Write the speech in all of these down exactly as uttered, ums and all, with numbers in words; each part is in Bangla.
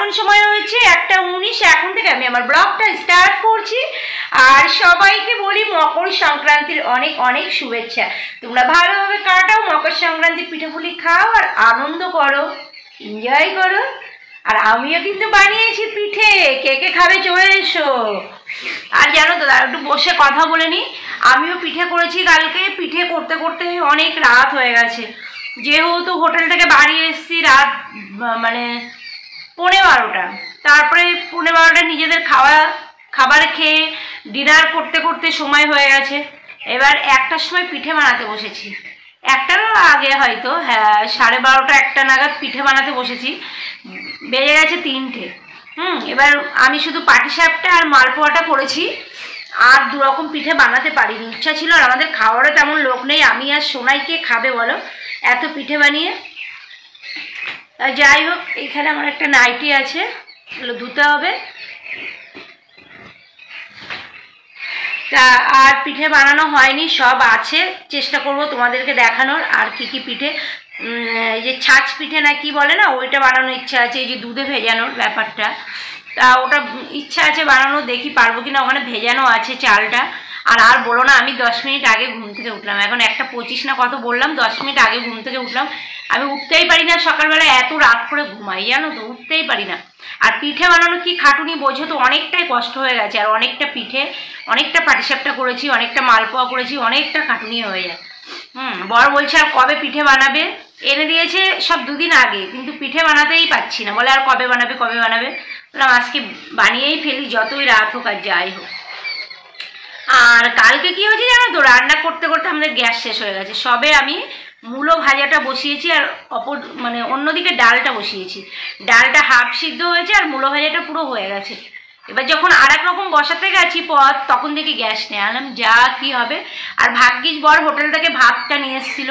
এখন সময় হয়েছে একটা উনিশ। এখন থেকে আমি আমার ব্লগটা স্টার্ট করছি। আর সবাইকে বলি মকর সংক্রান্তির অনেক অনেক শুভেচ্ছা। তোমরা ভালোভাবে কাটাও, মকর সংক্রান্তি পিঠে পুলি খাও আর আনন্দ করো, এনজয় করো। আর আমিও কিন্তু বানিয়েছি পিঠে, কে কে খাবে চলে এসো। আর জানো তো, একটু বসে কথা বলে নি, আমিও পিঠে করেছি কালকে। পিঠে করতে করতে অনেক রাত হয়ে গেছে, যেহেতু হোটেল থেকে বাড়ি এসেছি রাত মানে পৌনে বারোটা। তারপরে পৌনে বারোটা নিজেদের খাওয়া খাবার খেয়ে ডিনার করতে করতে সময় হয়ে গেছে। এবার একটার সময় পিঠে বানাতে বসেছি, একটারও আগে হয়তো, হ্যাঁ সাড়ে বারোটা একটা নাগাদ পিঠে বানাতে বসেছি, বেজে গেছে তিনটে। হুম এবার আমি শুধু পাটিসাপটা আর মালপোয়াটা করেছি, আর দু রকম পিঠে বানাতে পারিনি। ইচ্ছা ছিল, আর আমাদের খাওয়ারও তেমন লোক নেই, আমি আর সোনাইকে খাবে বলো এত পিঠে বানিয়ে। যাই হোক, এখানে আমার একটা নাইটি আছে, এগুলো ধুতে হবে। তা আর পিঠে বানানো হয়নি, সব আছে, চেষ্টা করব তোমাদেরকে দেখানোর। আর কি কি পিঠে, এই যে ছাঁচ পিঠে না কি বলে না, ওইটা বানানোর ইচ্ছা আছে, এই যে দুধে ভেজানোর ব্যাপারটা, তা ওটা ইচ্ছা আছে বানানো, দেখি পারবো কিনা। ওখানে ভেজানো আছে চালটা। আর আর বলো না, আমি দশ মিনিট আগে ঘুম থেকে উঠলাম, এখন একটা পঁচিশ না কত বললাম, দশ মিনিট আগে ঘুম থেকে উঠলাম। আমি উঠতেই পারি না সকালবেলা, এত রাত করে ঘুমাই জানো তো, উঠতেই পারি না। আর পিঠে বানানো কি খাটুনি বোঝো তো, অনেকটাই কষ্ট হয়ে গেছে। আর অনেকটা পিঠে, অনেকটা পাটিসাপটা করেছি, অনেকটা মালপোয়া করেছি, অনেকটা খাটুনি হয়ে যায়। হুম বর বলছে আর কবে পিঠে বানাবে, এনে দিয়েছে সব দুদিন আগে, কিন্তু পিঠে বানাতেই পাচ্ছি না, বলে আর কবে বানাবে কবে বানাবে। বললাম আজকে বানিয়েই ফেলি, যতই রাত হোক আর যাই হোক। আর কালকে কি হয়েছে জানো তো, রান্না করতে করতে আমাদের গ্যাস শেষ হয়ে গেছে। সবে আমি মূলো ভাজাটা বসিয়েছি, আর অপর মানে অন্যদিকে ডালটা বসিয়েছি। ডালটা হাফ সিদ্ধ হয়েছে আর মূলো ভাজাটা পুরো হয়ে গেছে। এবার যখন আর এক রকম বসাতে গেছি পথ, তখন দেখি গ্যাস নেই। আনলাম যা কি হবে। আর ভাগ্যিস বর হোটেল থেকে ভাতটা নিয়ে এসেছিল,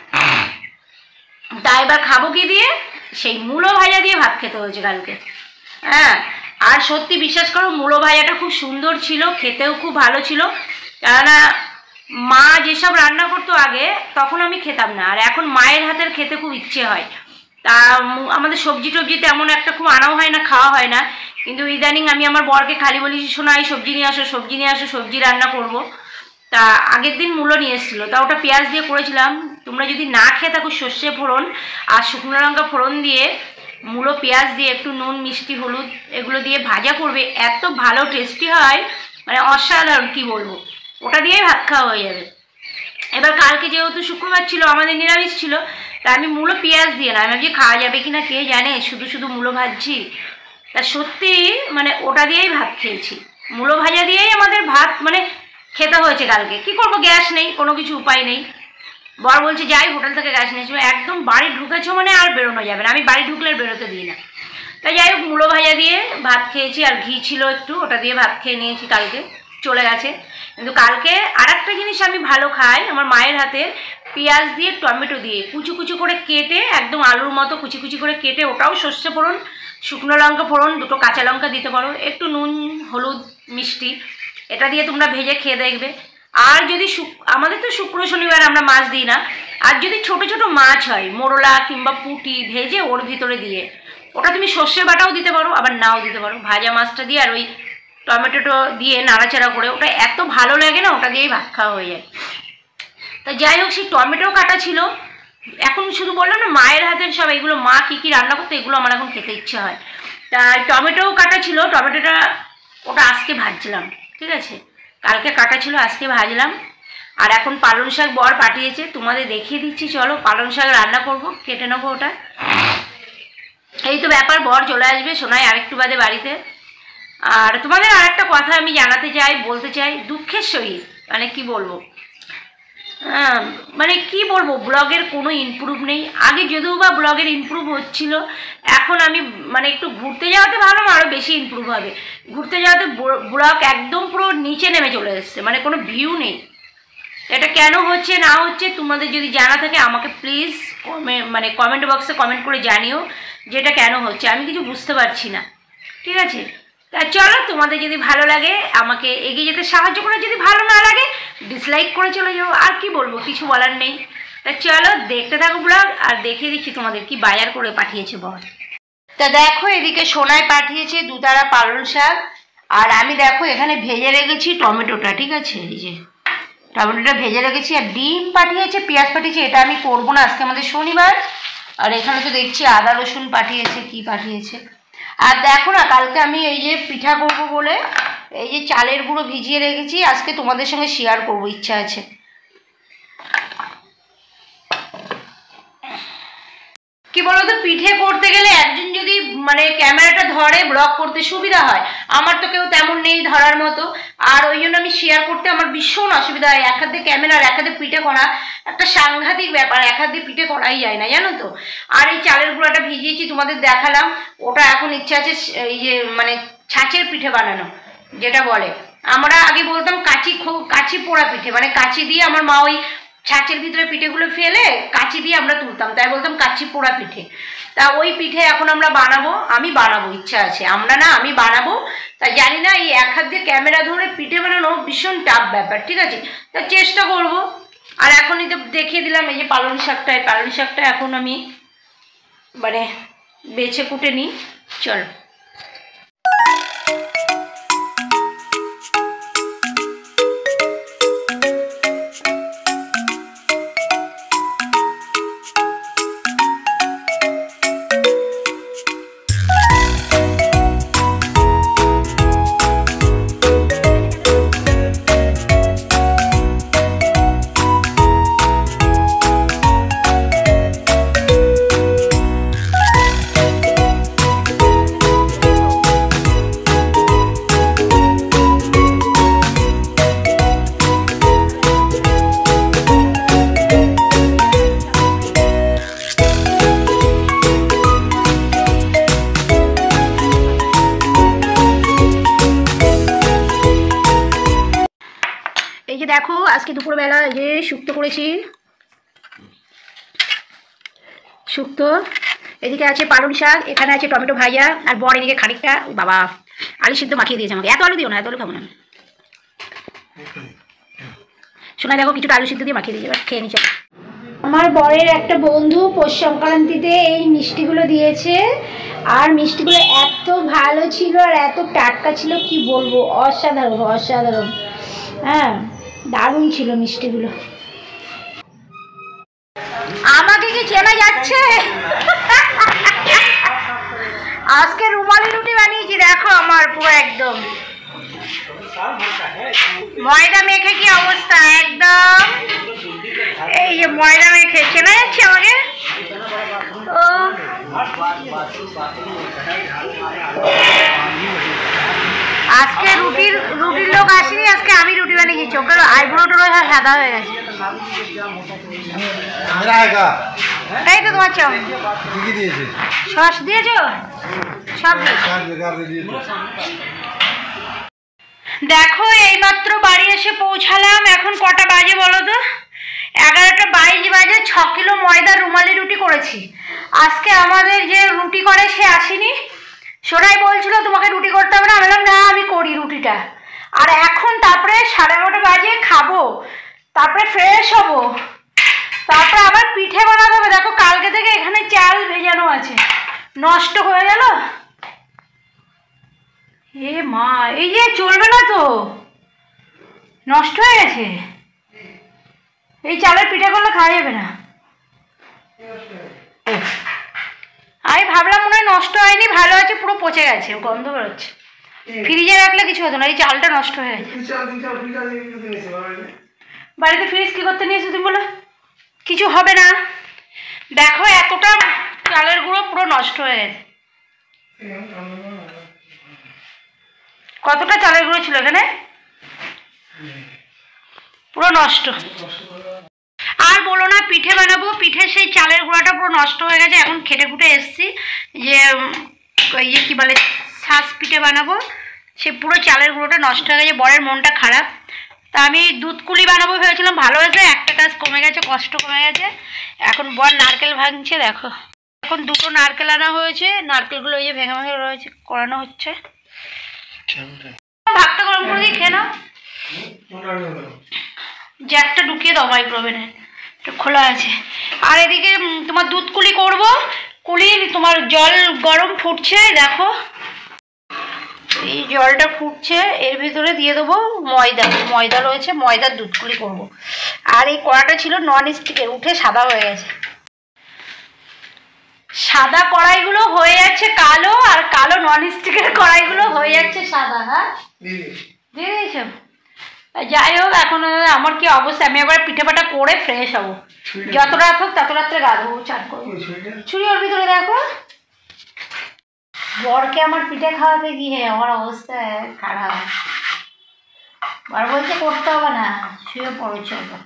তাই এবার খাবো কি দিয়ে, সেই মূলো ভাজা দিয়ে ভাত খেতে হয়েছে কালকে। হ্যাঁ আর সত্যি বিশ্বাস করো, মূলো ভাজাটা খুব সুন্দর ছিল, খেতেও খুব ভালো ছিল। কেননা মা যেসব রান্না করতো আগে, তখন আমি খেতাম না, আর এখন মায়ের হাতের খেতে খুব ইচ্ছে হয়। তা আমাদের সবজি টবজি তেমন একটা খুব আনাও হয় না, খাওয়া হয় না। কিন্তু ইদানিং আমি আমার বরকে খালি বলি, শোনা এই সবজি নিয়ে আসো, সবজি নিয়ে আসো, সবজি রান্না করব। তা আগের দিন মূলো নিয়ে এসেছিলো, তা ওটা পেঁয়াজ দিয়ে করেছিলাম। তোমরা যদি না খেয়ে থাকো, সর্ষে ফোড়ন আর শুকনো লঙ্কা ফোড়ন দিয়ে, মূলো পেঁয়াজ দিয়ে একটু নুন মিষ্টি হলুদ এগুলো দিয়ে ভাজা করবে, এত ভালো টেস্টি হয়, মানে অসাধারণ কি বলবো। ওটা দিয়েই ভাত খাওয়া হয়ে যাবে। এবার কালকে যেহেতু শুক্রবার ছিল, আমাদের নিরামিষ ছিল, তা আমি মূলো পেঁয়াজ দিয়ে না, আমি ভাবছি খাওয়া যাবে কি না কে জানে, শুধু শুধু মূলো ভাজছি। তা সত্যি মানে ওটা দিয়েই ভাত খেয়েছি, মূলো ভাজা দিয়েই আমাদের ভাত মানে খেতে হয়েছে কালকে। কি করবো, গ্যাস নেই, কোনো কিছু উপায় নেই। বর বলছে যাই হোটেল থেকে গ্যাস নিয়েছি, একদম বাড়ি ঢুকেছো মানে আর বেরোনো যাবে না, আমি বাড়ি ঢুকলে বেরোতে দিই না। তাই যাই হোক, মূলো ভাজা দিয়ে ভাত খেয়েছি, আর ঘি ছিল একটু, ওটা দিয়ে ভাত খেয়ে নিয়েছি কালকে, চলে গেছে। কিন্তু কালকে আর একটা জিনিস আমি ভালো খাই, আমার মায়ের হাতে পেঁয়াজ দিয়ে টমেটো দিয়ে কুচু কুচু করে কেটে, একদম আলুর মতো কুচি কুচি করে কেটে, ওটাও সর্ষে ফোড়ন শুকনো লঙ্কা ফোড়ন দুটো কাঁচা লঙ্কা দিতে পারো, একটু নুন হলুদ মিষ্টি, এটা দিয়ে তোমরা ভেজে খেয়ে দেখবে। আর যদি আমাদের তো শুক্র শনিবার আমরা মাছ দিই না, আর যদি ছোট ছোট মাছ হয় মোরলা কিংবা পুঁটি, ভেজে ওর ভিতরে দিয়ে, ওটা তুমি সর্ষে বাটাও দিতে পারো, আবার নাও দিতে পারো, ভাজা মাছটা দিয়ে আর ওই টমেটোটো দিয়ে নাড়াচাড়া করে, ওটা এত ভালো লাগে না, ওটা দিয়েই ভাত খাওয়া হয়ে যায়। তা যাই হোক, সেই টমেটো কাটা ছিল। এখন শুধু বললাম না মায়ের হাতের সব এগুলো, মা কী কী রান্না করতো এগুলো আমার এখন খেতে ইচ্ছে হয়। তা টমেটোও কাটা ছিল, টমেটোটা ওটা আজকে ভাজছিলাম, ঠিক আছে, কালকে কাটা ছিল আজকে ভাজলাম। আর এখন পালং শাক বর পাঠিয়েছে, তোমাদের দেখিয়ে দিচ্ছি, চলো পালং শাক রান্না করব, কেটে নেবো ওটা। এই তো ব্যাপার, বর চলে আসবে শোনাই আরেকটু বাদে বাড়িতে। আর তোমাদের আর একটা কথা আমি জানাতে চাই, বলতে চাই, দুঃখের সহিত, মানে কি বলবো, হ্যাঁ মানে কি বলবো, ব্লগের কোনো ইমপ্রুভ নেই। আগে যদিও বা ব্লগের ইমপ্রুভ হচ্ছিল, এখন আমি মানে একটু ঘুরতে যাওয়াতে ভাবলাম আরও বেশি ইমপ্রুভ হবে। ঘুরতে যাওয়াতে ব্লগ একদম পুরো নিচে নেমে চলে এসছে, মানে কোনো ভিউ নেই। এটা কেন হচ্ছে না হচ্ছে তোমাদের যদি জানা থাকে আমাকে প্লিজ কমেন্ট মানে কমেন্ট বক্সে কমেন্ট করে জানিও যে এটা কেন হচ্ছে, আমি কিছু বুঝতে পারছি না, ঠিক আছে। তা চলো, তোমাদের যদি ভালো লাগে আমাকে এগিয়ে যেতে সাহায্য করে, যদি ভালো না লাগে ডিসলাইক করে চলে যাও, আর কি বলবো, কিছু বলার নেই। তা চলো দেখতে থাকো ব্লগ, আর দেখিয়ে দিচ্ছি তোমাদের কি বাজার করে পাঠিয়েছে বর। তা দেখো এদিকে সোনায় পাঠিয়েছে দুতারা পালং শাক, আর আমি দেখো এখানে ভেজে রেখেছি টমেটোটা, ঠিক আছে, এই যে টমেটোটা ভেজে রেখেছি, আর ডিম পাঠিয়েছে, পেঁয়াজ পাঠিয়েছে, এটা আমি করবো না, আজকে আমাদের শনিবার। আর এখানে তো দেখছি আদা রসুন পাঠিয়েছে, কি পাঠিয়েছে। আর দেখো না, কালকে আমি এই যে পিঠা করব বলে এই যে চালের গুঁড়ো ভিজিয়ে রেখেছি, আজকে তোমাদের সঙ্গে শেয়ার করব, ইচ্ছা আছে। কি বলতো, পিঠে করতে গেলে একজন যদি মানে ক্যামেরাটা ধরে ব্লগ করতে সুবিধা হয়, আমার তো কেউ তেমন নেই ধরার মতো, আর ওই জন্য আমি শেয়ার করতে আমার ভীষণ অসুবিধা হয়। এক হাতে ক্যামেরা আর এক হাতে পিঠে করা একটা সাংঘাতিক ব্যাপার, এক হাতে পিঠে করাই যায় না, জানো তো। আর এই চালের গুঁড়াটা ভিজিয়েছি, তোমাদের দেখালাম, ওটা এখন ইচ্ছা আছে এই যে মানে ছাঁচের পিঠে বানানো, যেটা বলে, আমরা আগে বলতাম কাচি কাচি পোড়া পিঠে, মানে কাচি দিয়ে আমার মা ওই ছাঁচের ভিতরে পিঠেগুলো ফেলে কাচি দিয়ে আমরা তুলতাম, তাই বলতাম কাচি পোড়া পিঠে। তা ওই পিঠে এখন আমরা বানাবো, আমি বানাবো, ইচ্ছা আছে, আমরা না আমি বানাবো। তা জানি না, এই এক হাত দিয়ে ক্যামেরা ধরে পিঠে বানানো ভীষণ টাফ ব্যাপার, ঠিক আছে, তা চেষ্টা করব। আর এখনই তো দেখিয়ে দিলাম এই যে পালং শাকটা, এই পালং শাকটা এখন আমি মানে বেছে কুটে নিই, চল। এই যে দেখো আজকে দুপুরবেলা এই যে শুক্তো করেছি, শুক্তো, এদিকে আছে পালং শাক, এখানে আছে টমেটো ভাজা, আর বর এদিকে খানিকটা ওই বাবা আলু সিদ্ধ মাখিয়ে দিয়েছে আমাকে। এত আলু দিও না, এত আলু খাবো না। শোনা দেখো কিছুটা আলু সিদ্ধ দিয়ে মাখিয়ে দিয়েছে, এবার খেয়ে নিচ্ছে। আমার বরের একটা বন্ধু পৌষ সংক্রান্তিতে এই মিষ্টিগুলো দিয়েছে, আর মিষ্টিগুলো এত ভালো ছিল আর এত টাটকা ছিল, কি বলবো, অসাধারণ অসাধারণ, হ্যাঁ দারুণ ছিল মিষ্টিগুলো। আমাকে কি চেনা যাচ্ছে? আজকে রুমালি রুটি বানিয়েছি, দেখো আমার পুরো একদম ময়দা মেখে, কি অবস্থা একদম, এই যে ময়দা মেখে, চেনা যাচ্ছে আমাকে? ও আজকে রুটির রুটির লোক আসেনি, আজকে আমি রুটি বানিয়েছি, চোখের আইব্রোটা সাদা হয়ে গেছে। এই তো তোমার চাও, সস দিয়েছো সব। দেখো এইমাত্র বাড়ি এসে পৌঁছালাম, এখন কটা বাজে বলো তো? এগারোটা বাইশ বাজে। ছ কিলো ময়দা রুমালি রুটি করেছি। আজকে আমাদের যে রুটি করে সে আসেনি, সোনাই বলছিল তোমাকে রুটি করতে হবে না, আমি বললাম না আমি করি রুটিটা। আর এখন তারপরে সাড়ে এগারোটা বাজে খাবো, তারপরে ফ্রেশ হবো, তারপরে আবার পিঠে বানাতে হবে। দেখো কালকে থেকে এখানে চাল ভেজানো আছে, নষ্ট হয়ে গেল। এ মা, এই যে চলবে না তো, নষ্ট হয়ে গেছে। এই চালের পিঠে করলে খাওয়া যাবে না। আমি ভাবলাম মনে হয় নষ্ট হয়নি, ভালো আছে, পুরো পচে গেছে, গন্ধ বেরোচ্ছে। ফ্রিজে রাখলে কিছু হতো না, এই চালটা নষ্ট হয়ে গেছে। বাড়িতে ফ্রিজ কি করতে নিয়েছো তুমি বলো? কিছু হবে না। দেখো এতটা চালের গুঁড়ো পুরো নষ্ট হয়ে গেছে। কতটা চালের গুঁড়ো ছিল এখানে, পুরো নষ্ট। আর বলো না, পিঠে বানাবো, পিঠে সেই চালের গুঁড়াটা পুরো নষ্ট হয়ে গেছে। এখন খেটে খুটে এসছি যে ইয়ে কী বলে শাঁস পিঠে বানাবো, সে পুরো চালের গুঁড়োটা নষ্ট হয়ে গেছে। বরের মনটা খারাপ। তা আমি দুধ কুলি বানাবো ভেবেছিলাম, ভালো হয়েছে, একটা কাজ কমে গেছে, কষ্ট কমে গেছে। এখন বর নারকেল ভাঙছে, দেখো এখন দুটো নারকেল আনা হয়েছে, নারকেলগুলো ওই যে ভেঙে ভেঙে রয়েছে, করানো হচ্ছে। ভাতটা গরম করে দিয়ে খেয়ে নাও, জ্যাকটা ঢুকিয়ে দাও মাইক্রোওভেনে, খোলা আছে। আর এদিকে তোমার দুধ কুলি করবো, কুলির তোমার জল গরম ফুটছে, দেখো এই জলটা ফুটছে, এর ভিতরে দিয়ে দেবো ময়দা। ময়দা রয়েছে, ময়দার দুধ কুলি করবো। আর এই কড়াটা ছিল নন স্টিকের, উঠে সাদা হয়ে গেছে। সাদা কড়াইগুলো হয়ে যাচ্ছে কালো, আর কালো নন স্টিকের কড়াইগুলো হয়ে যাচ্ছে সাদা। হ্যাঁ দিয়ে দিয়েছ? যাই হোক, এখন আমার কি অবস্থা, আমি একবার পিঠে পাটা করে ফ্রেশ হবো। যত রাত হোক তত রাত্রে গা ধোবো, চান করবো। ছুরি ওর ভিতরে দেখো, বরকে আমার পিঠে খাওয়াতে গিয়ে আমার অবস্থা খারাপ। বর বলছে করতে হবে না, শুয়ে পড়ো চলো।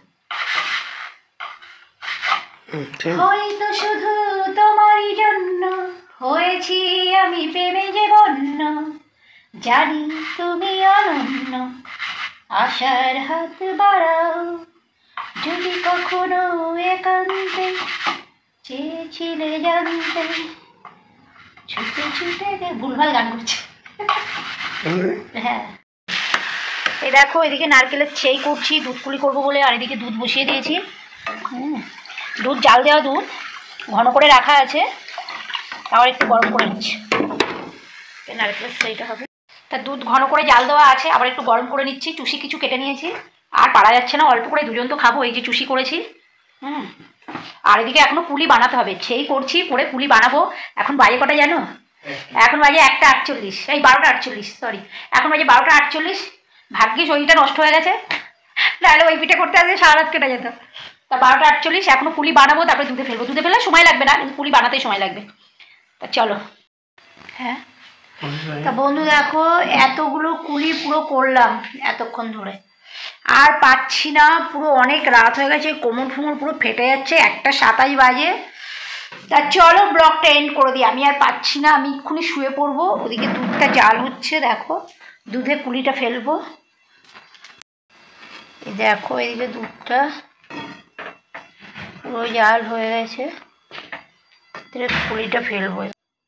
হয়তো শুধু তোমারই জন্য হয়েছি আমি প্রেমে যে বন্য, জানি তুমি অনন্য, আশার হাত বাড়াও যদি কখনো একান্তে চেয়েছিলে জানতে। ছুটে ছুটে ভুলভাল গান করছে। হ্যাঁ এই দেখো, এদিকে নারকেলের ছেই করছি, দুধ কুলি করবো বলে, আর এদিকে দুধ বসিয়ে দিয়েছি। হুম দুধ জাল দেওয়া দুধ, ঘন করে রাখা আছে, আবার একটু গরম করে নিচ্ছি। নারকেলের ছেইটা হবে, তা দুধ ঘন করে জাল দেওয়া আছে, আবার একটু গরম করে নিচ্ছি। চুষি কিছু কেটে নিয়েছি, আর পারা যাচ্ছে না, অল্প করে দুজন তো খাবো, এই যে চুষি করেছি। হুম আর এদিকে এখনো পুলি বানাতে হবে, ছেই করছি, পরে পুলি বানাবো। এখন বাজে কটা জানো? এখন বাজে একটা আটচল্লিশ, এই বারোটা আটচল্লিশ সরি এখন বাজে বারোটা আটচল্লিশ। ভাগ্যিস ওইটা নষ্ট হয়ে গেছে, তাহলে ওই পিঠে করতে আসলে সারা রাত কেটে যেত। তা বারোটা আটচল্লিশ, এখনো পুলি বানাবো, তারপরে দুধে ফেলবো। দুধে ফেলে সময় লাগবে না, কিন্তু পুলি বানাতেই সময় লাগবে। তা চলো। হ্যাঁ তা বন্ধু দেখো, এতগুলো কুলি পুরো করলাম এতক্ষণ ধরে, আর পাচ্ছি না, পুরো অনেক রাত হয়ে গেছে, কোমর ফুমর পুরো ফেটে যাচ্ছে, একটা সাতাশ বাজে। তা চলো ব্লগটা এন্ড করে দিই, আমি আর পাচ্ছি না, আমি এক্ষুনি শুয়ে পড়বো। ওদিকে দুধটা জাল হচ্ছে, দেখো দুধে কুলিটা ফেলবো। এই দেখো এদিকে দুধটা পুরো জাল হয়ে গেছে, কুলিটা ফেলবো।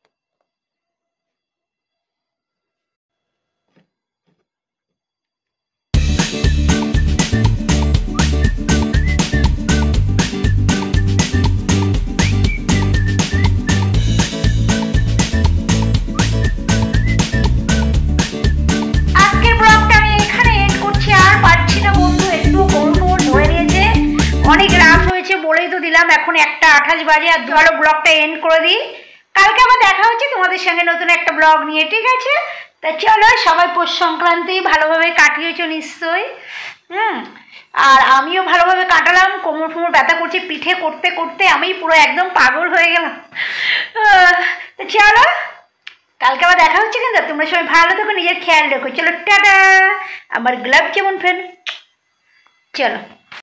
অনেক রাত হয়েছে বলেই তো দিলাম, এখন একটা আঠাশ বাজে। আর ধরো ব্লগটা এন্ড করে দিই, কালকে আবার দেখা হচ্ছে তোমাদের সঙ্গে নতুন একটা ব্লগ নিয়ে, ঠিক আছে? তা চলো, সবাই পৌষ সংক্রান্তি ভালোভাবে কাটিয়েছো নিশ্চয়ই। হুম আর আমিও ভালোভাবে কাটালাম, কোমর ফুমর ব্যথা করছে, পিঠে করতে করতে আমি পুরো একদম পাগল হয়ে গেলাম। তা চলো, কালকে আবার দেখা হচ্ছে, কিন্তু তোমরা সবাই ভালো থেকো, নিজের খেয়াল রেখো। চলো টাটা, আমার গ্লাভ যেমন ফ্রেন্ড, চলো।